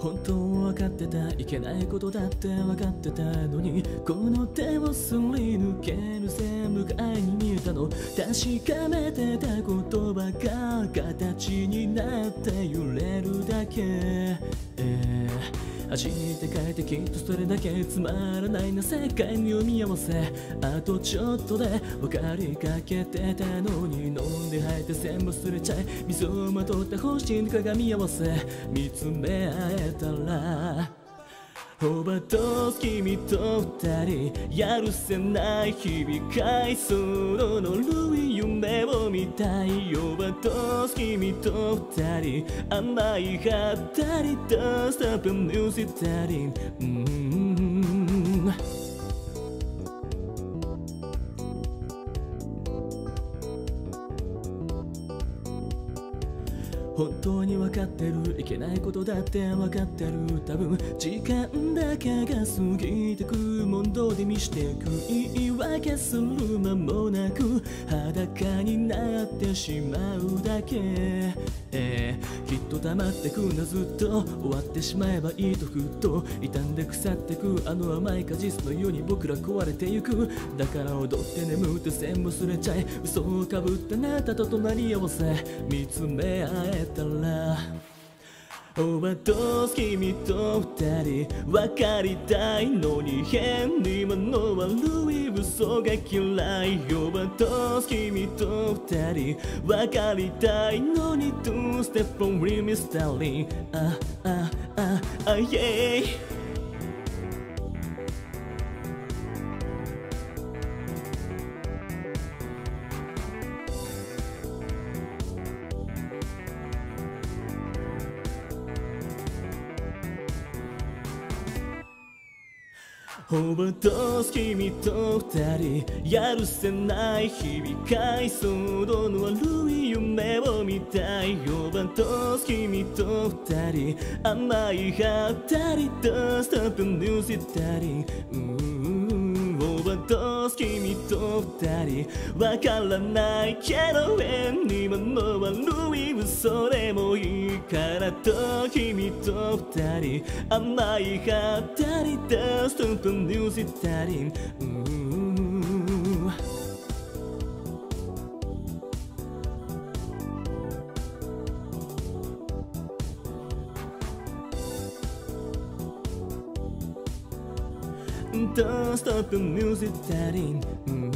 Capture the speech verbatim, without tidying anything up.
本当分かってた、いけないことだって分かってたのに、この手をすり抜ける全部が愛に見えたの。確かめてた言葉が形になって揺れるだけ、えー走って帰ってきっとそれだけつまらないな世界に読み合わせ、あとちょっとで分かりかけてたのに、飲んで吐いて全部忘れちゃい、水をまとった星に鏡合わせ見つめ合えたら、オバと君と二人やるせない日々、回想のるい夢を見たい。オバと君と二人甘いはったりとスタップミュージックタリン、本当に分かってる、いけないことだって分かってる。多分時間だけが過ぎてく、問答で見してく、言い訳する間もなく裸になってしまうだけ、えー、きっと溜まってくんだずっと、終わってしまえばいいとふっと傷んで腐ってく、あの甘い果実のように僕ら壊れてゆく。だから踊って眠って全部忘れちゃい、嘘をかぶったあなたと隣り合わせ見つめ合えたら、オバと君と二人分かりたいのに変に間の悪い嘘が嫌い。オバと君と二人分かりたいのに Two step from real mystery、 ああああイェイ。オバと君と二人やるせない日々、回想の悪い夢を見たい。オバと君と二人甘いはったりとストップミュージックタリン、オバと君と二人わからないけど変に間の悪い嘘でもいいからと、君と二人甘いはったりとストップミュージックタリン、Don't stop the music, darling.